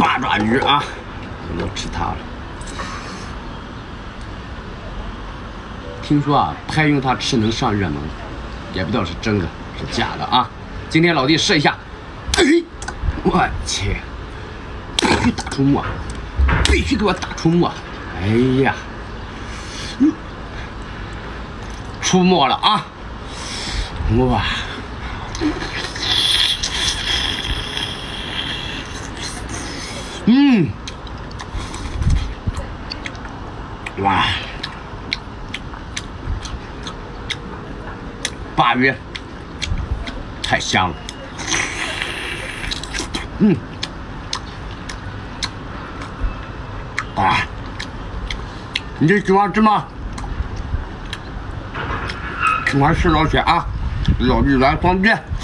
八爪鱼啊，不能吃它了。听说啊，拍用它吃能上热门，也不知道是真的是假的啊。今天老弟试一下，哎，我去，必须打出沫，必须给我打出沫！哎呀，出沫了啊！哇！哇！鲅鱼太香了，啊！你这喜欢吃吗？喜欢吃老铁啊，老弟来方便。